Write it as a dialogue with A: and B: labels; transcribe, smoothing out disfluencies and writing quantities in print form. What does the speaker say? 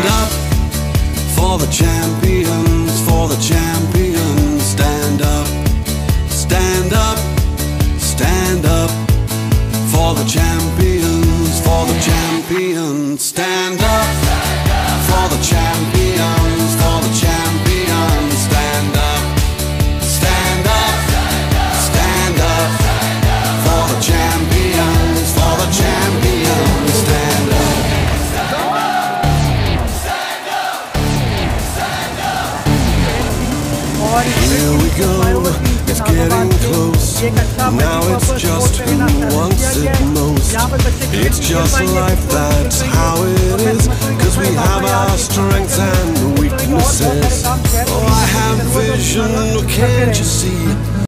A: Stand up for the champions, for the champions. Stand up, stand up, stand up for the champions, for the champions. Stand up for the champions, for the champions. Stand up, stand up, stand up for the champions, for the champions. Stand up. Here we go, it's getting close. Now it's just who wants it most. It's just life, that's how it is. Cause we have our strengths and weaknesses. Oh, I have vision, can't you see?